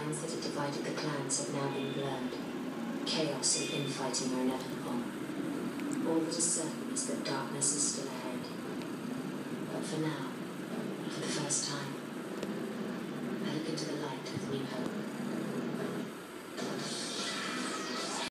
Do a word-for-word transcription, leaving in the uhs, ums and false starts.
lines that had divided the clans have now been blurred. Chaos and infighting are inevitable. All that is certain is that darkness is still ahead. But for now, for the first time, I look into the light with new hope.